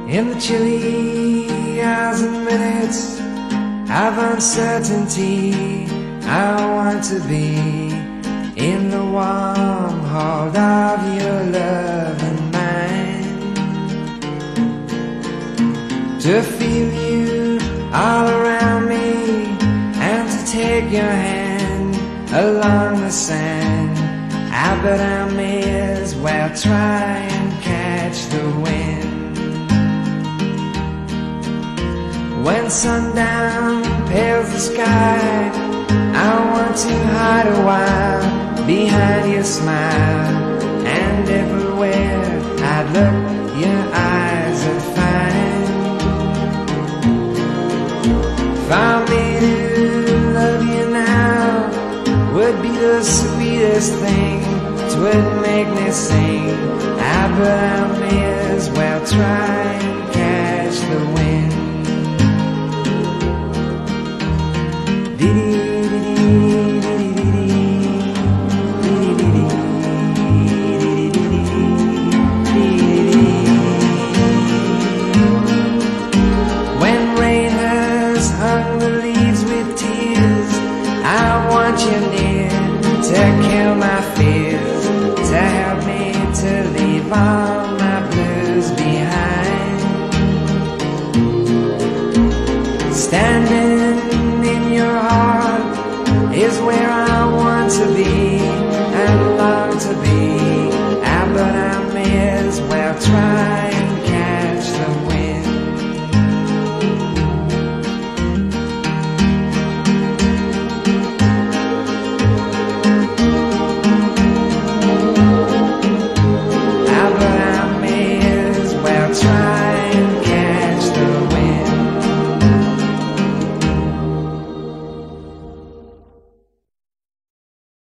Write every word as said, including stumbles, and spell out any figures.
In the chilly hours and minutes of uncertainty, I want to be in the warm hold of your love and mine, to feel you all around me and to take your hand along the sand. I bet I may as well try and catch the wind. When sundown pales the sky, I want to hide a while behind your smile, and everywhere I'd look, your eyes would find. For me to love you now would be the sweetest thing, 'twould make me sing. I bet I may as well try and catch the wind. When rain has hung the leaves with tears, I want you near to kill my fear.